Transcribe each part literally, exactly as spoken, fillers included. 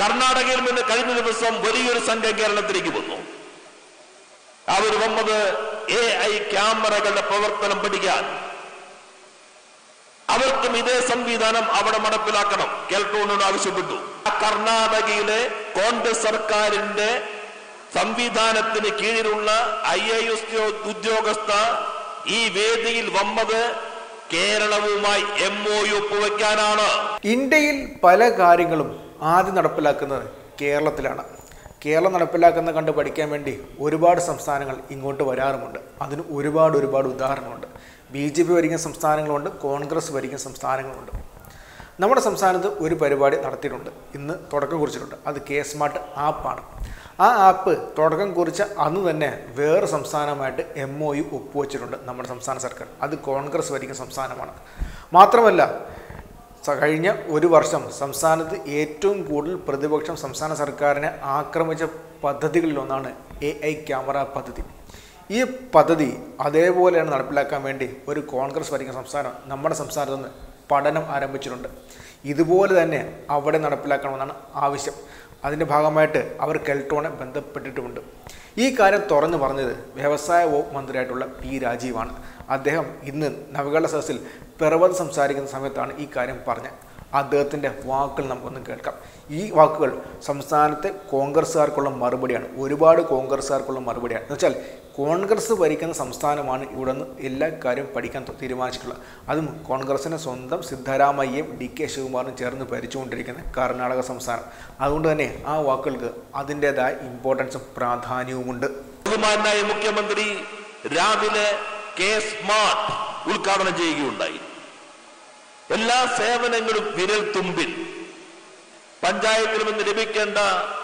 കർണാടകയിൽ നിന്ന് കഴിഞ്ഞ ദിവസം വലിയൊരു സംഘം കേരളത്തിലേക്ക് വന്നു. അവർ വന്നത് എ ഐ ക്യാമറകളുടെ പ്രവർത്തനം പഠിക്കാൻ. അവർക്കും ഇതേ സംവിധാനം അവിടെ നടപ്പിലാക്കണം കേൾക്കണമെന്ന് ആവശ്യപ്പെട്ടു. കർണാടകയിലെ കോൺഗ്രസ് സർക്കാരിന്റെ സംവിധാനത്തിന് കീഴിലുള്ള ഐ എ എസ് ഉദ്യോഗസ്ഥ ഈ വേദിയിൽ വന്നത് കേരളവുമായി എം ഒ യു ഒപ്പുവെക്കാനാണ്. ഇന്ത്യയിൽ പല കാര്യങ്ങളും ആദ്യം നടപ്പിലാക്കുന്നത് കേരളത്തിലാണ്. കേരളം നടപ്പിലാക്കുന്ന കണ്ട് പഠിക്കാൻ വേണ്ടി ഒരുപാട് സംസ്ഥാനങ്ങൾ ഇങ്ങോട്ട് വരാറുമുണ്ട്. അതിന് ഒരുപാട് ഒരുപാട് ഉദാഹരണമുണ്ട്. ബി ജെ പി ഭരിക്കുന്ന സംസ്ഥാനങ്ങളുണ്ട്, കോൺഗ്രസ് ഭരിക്കുന്ന സംസ്ഥാനങ്ങളുണ്ട്. നമ്മുടെ സംസ്ഥാനത്ത് ഒരു പരിപാടി നടത്തിയിട്ടുണ്ട്, ഇന്ന് തുടക്കം കുറിച്ചിട്ടുണ്ട്. അത് കെ സ്മാർട്ട് ആപ്പാണ്. ആ ആപ്പ് തുടക്കം കുറിച്ച അന്ന് തന്നെ വേറെ സംസ്ഥാനമായിട്ട് എം ഒ യു ഒപ്പുവെച്ചിട്ടുണ്ട് നമ്മുടെ സംസ്ഥാന സർക്കാർ. അത് കോൺഗ്രസ് ഭരിക്കുന്ന സംസ്ഥാനമാണ്. മാത്രമല്ല, കഴിഞ്ഞ ഒരു വർഷം സംസ്ഥാനത്ത് ഏറ്റവും കൂടുതൽ പ്രതിപക്ഷം സംസ്ഥാന സർക്കാരിനെ ആക്രമിച്ച പദ്ധതികളിലൊന്നാണ് എ ഐ ക്യാമറ പദ്ധതി. ഈ പദ്ധതി അതേപോലെയാണ് നടപ്പിലാക്കാൻ വേണ്ടി ഒരു കോൺഗ്രസ് ഭരിക്കുന്ന സംസ്ഥാനം നമ്മുടെ സംസ്ഥാനത്ത് നിന്ന് പഠനം ആരംഭിച്ചിട്ടുണ്ട്. ഇതുപോലെ തന്നെ അവിടെ നടപ്പിലാക്കണമെന്നാണ് ആവശ്യം. അതിൻ്റെ ഭാഗമായിട്ട് അവർ കെൽട്രോണെ ബന്ധപ്പെട്ടിട്ടുമുണ്ട്. ഈ കാര്യം തുറന്നു പറഞ്ഞത് വ്യവസായ വകുപ്പ് മന്ത്രിയായിട്ടുള്ള പി രാജീവാണ്. അദ്ദേഹം ഇന്ന് നവകേരള സദസ്സിൽ പിറവത്ത് സംസാരിക്കുന്ന സമയത്താണ് ഈ കാര്യം പറഞ്ഞത്. അദ്ദേഹത്തിൻ്റെ വാക്കുകൾ നമുക്കൊന്ന് കേൾക്കാം. ഈ വാക്കുകൾ സംസ്ഥാനത്തെ കോൺഗ്രസ്സുകാർക്കുള്ള മറുപടിയാണ്. ഒരുപാട് കോൺഗ്രസ്സുകാർക്കുള്ള മറുപടിയാണ്. എന്ന് വെച്ചാൽ കോൺഗ്രസ് ഭരിക്കുന്ന സംസ്ഥാനമാണ് ഇവിടെ നിന്ന് എല്ലാ കാര്യവും പഠിക്കാൻ തീരുമാനിച്ചിട്ടുള്ളത്. അതും കോൺഗ്രസിൻ്റെ സ്വന്തം സിദ്ധരാമയ്യയും ഡി കെ ശിവകുമാറും ചേർന്ന് ഭരിച്ചുകൊണ്ടിരിക്കുന്ന കർണാടക സംസ്ഥാനം. അതുകൊണ്ട് തന്നെ ആ വാക്കുകൾക്ക് അതിൻ്റെതായ ഇമ്പോർട്ടൻസും പ്രാധാന്യവുമുണ്ട്. ബഹുമാനായ മുഖ്യമന്ത്രി രാവിലെ കെ സ്മാർട്ട് ഉദ്ഘാടനം ചെയ്യുകയുണ്ടായി. എല്ലാ സേവനങ്ങളും വിരൽ തുമ്പിൽ. പഞ്ചായത്തിൽ നിന്ന് ലഭിക്കേണ്ട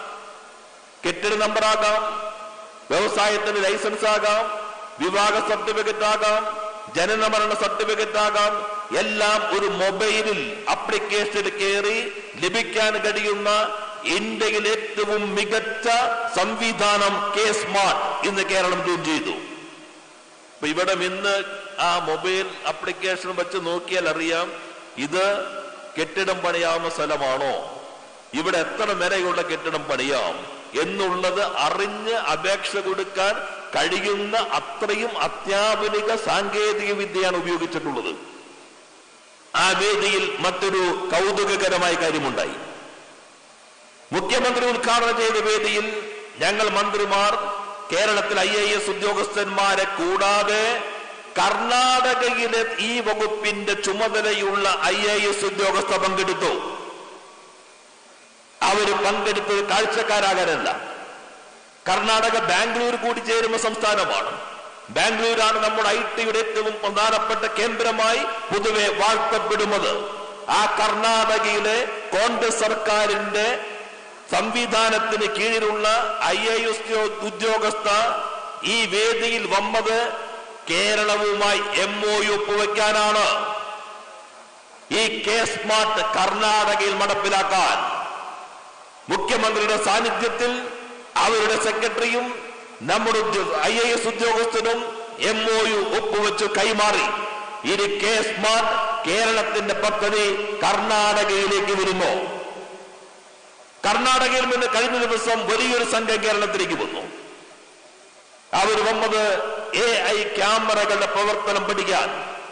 കെട്ടിട നമ്പറാകാം, വ്യവസായത്തിന് ലൈസൻസ് ആകാം, വിവാഹ സർട്ടിഫിക്കറ്റ് ആകാം, ജനനമരണ സർട്ടിഫിക്കറ്റ് ആകാം, എല്ലാം ഒരു മൊബൈലിൽ ആപ്ലിക്കേഷനിൽ കയറി ലഭിക്കാൻ കഴിയുന്ന ഇന്ത്യയിൽ ഏറ്റവും മികച്ച സംവിധാനം കെ സ്മാർട്ട് ഇന്ന് കേരളം ജോയിൻ ചെയ്തു. അപ്പൊ ഇവിടെ ഇന്ന് ആ മൊബൈൽ ആപ്ലിക്കേഷൻ വെച്ച് നോക്കിയാൽ അറിയാം ഇത് കെട്ടിടം പണിയാവുന്ന സ്ഥലമാണോ, ഇവിടെ എത്ര നിലയുള്ള കെട്ടിടം പണിയാം എന്നുള്ളത് അറിഞ്ഞ് അപേക്ഷ കൊടുക്കാൻ കഴിയുന്ന അത്രയും അത്യാധുനിക സാങ്കേതിക വിദ്യയാണ് ഉപയോഗിച്ചിട്ടുള്ളത്. ആ വേദിയിൽ മറ്റൊരു കൗതുകകരമായ കാര്യമുണ്ടായി. മുഖ്യമന്ത്രി ഉദ്ഘാടനം ചെയ്ത വേദിയിൽ ഞങ്ങൾ മന്ത്രിമാർ കേരളത്തിൽ ഐ എ എസ് ഉദ്യോഗസ്ഥന്മാരെ കൂടാതെ കർണാടകയിലെ ഈ വകുപ്പിന്റെ ചുമതലയുള്ള ഐ എ എസ് ഉദ്യോഗസ്ഥ പങ്കെടുത്തു. അവര് പങ്കെടുത്തത് കാഴ്ചക്കാരാകാനല്ല. കർണാടക ബാംഗ്ലൂർ കൂടി ചേരുന്ന സംസ്ഥാനമാണ്. ബാംഗ്ലൂരാണ് നമ്മുടെ ഐ ടിയുടെ ഏറ്റവും പ്രധാനപ്പെട്ട കേന്ദ്രമായി പൊതുവെ വാഴ്ത്തപ്പെടുന്നത്. ആ കർണാടകയിലെ കോൺഗ്രസ് സർക്കാരിന്റെ സംവിധാനത്തിന് കീഴിലുള്ള ഐ എ എസ് ഉദ്യോഗസ്ഥ ഈ വേദിയിൽ വന്നത് കേരളവുമായി എം ഒ യു ഒപ്പുവെക്കാനാണ്. ഈ കെ സ്മാർട്ട് കർണാടകയിൽ നടപ്പിലാക്കാൻ മുഖ്യമന്ത്രിയുടെ സാന്നിധ്യത്തിൽ അവരുടെ സെക്രട്ടറിയും നമ്മുടെ ഐ എ എസ് ഉദ്യോഗസ്ഥരും എം ഒ യു ഒപ്പുവെച്ചു കൈമാറി. ഇനി കെ സ്മാർട്ട് കേരളത്തിന്റെ പദ്ധതി കർണാടകയിലേക്ക് വരുമോ? കർണാടകയിൽ നിന്ന് കഴിഞ്ഞ ദിവസം വലിയൊരു സംഘം കേരളത്തിലേക്ക് വന്നു. അവർ വന്നത് എ ഐ ക്യാമറകളുടെ പ്രവർത്തനം പഠിക്കാൻ.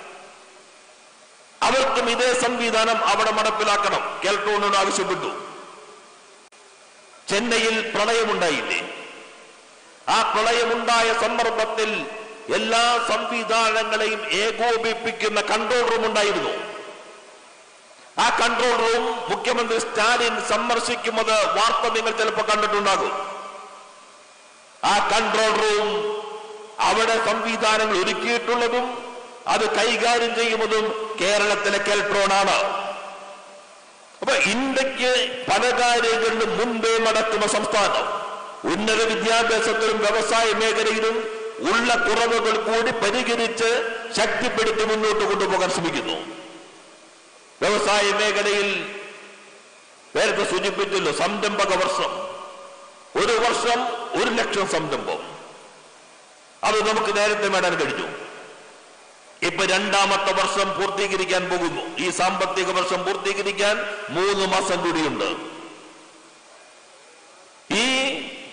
അവർക്കും ഇതേ സംവിധാനം അവിടെ നടപ്പിലാക്കണം കേൾക്കണമെന്ന് ആവശ്യപ്പെട്ടു. ചെന്നൈയിൽ പ്രളയമുണ്ടായില്ലേ? ആ പ്രളയമുണ്ടായ സന്ദർഭത്തിൽ എല്ലാ സംവിധാനങ്ങളെയും ഏകോപിപ്പിക്കുന്ന കൺട്രോൾ റൂം ഉണ്ടായിരുന്നു. ആ കൺട്രോൾ റൂം മുഖ്യമന്ത്രി സ്റ്റാലിൻ സന്ദർശിക്കുന്നത് വാർത്ത നിങ്ങൾ ചിലപ്പോൾ കണ്ടിട്ടുണ്ടാകും. ആ കൺട്രോൾ റൂം അവിടെ സംവിധാനങ്ങൾ ഒരുക്കിയിട്ടുള്ളതും അത് കൈകാര്യം ചെയ്യുന്നതും കേരളത്തിലെ കെൽട്രോണാണ്. അപ്പൊ ഇന്ത്യക്ക് പല കാര്യങ്ങളിലും മുൻപേ നടക്കുന്ന സംസ്ഥാനം ഉന്നത വിദ്യാഭ്യാസത്തിലും വ്യവസായ മേഖലയിലും ഉള്ള കുറവുകൾ കൂടി പരിഹരിച്ച് ശക്തിപ്പെടുത്തി മുന്നോട്ട് കൊണ്ടുപോകാൻ ശ്രമിക്കുന്നു. വ്യവസായ മേഖലയിൽ നേരത്തെ സൂചിപ്പിച്ചല്ലോ, സംരംഭക വർഷം ഒരു വർഷം ഒരു ലക്ഷം സംരംഭം അത് നമുക്ക് നേരത്തെ നേടാൻ കഴിഞ്ഞു. ഇപ്പൊ രണ്ടാമത്തെ വർഷം പൂർത്തീകരിക്കാൻ പോകുന്നു. ഈ സാമ്പത്തിക വർഷം പൂർത്തീകരിക്കാൻ മൂന്ന് മാസം കൂടിയുണ്ട്.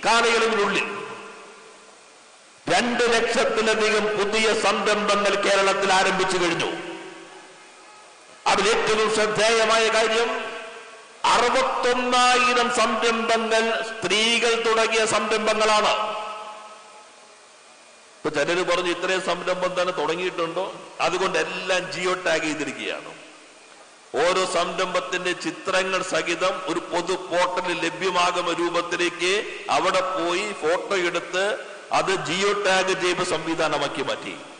കാലയളവിനുള്ളിൽ രണ്ട് ലക്ഷത്തിലധികം പുതിയ സംരംഭങ്ങൾ കേരളത്തിൽ ആരംഭിച്ചു കഴിഞ്ഞു. അതിൽ ഏറ്റവും ശ്രദ്ധേയമായ കാര്യം അറുപത്തൊന്നായിരം സംരംഭങ്ങൾ സ്ത്രീകൾ തുടങ്ങിയ സംരംഭങ്ങളാണ്. ഇപ്പൊ ചിലര് പറഞ്ഞു ഇത്രയും സംരംഭം തന്നെ തുടങ്ങിയിട്ടുണ്ടോ, അതുകൊണ്ട് എല്ലാം ജിയോ ടാഗ് ചെയ്തിരിക്കുകയാണ്. ഓരോ സംരംഭത്തിന്റെ ചിത്രങ്ങൾ സഹിതം ഒരു പൊതു പോർട്ടലിൽ ലഭ്യമാകുന്ന രൂപത്തിലേക്ക് അവിടെ പോയി ഫോട്ടോ എടുത്ത് അത് ജിയോ ടാഗ് ചെയ്ത സംവിധാനമാക്കി മാറ്റി.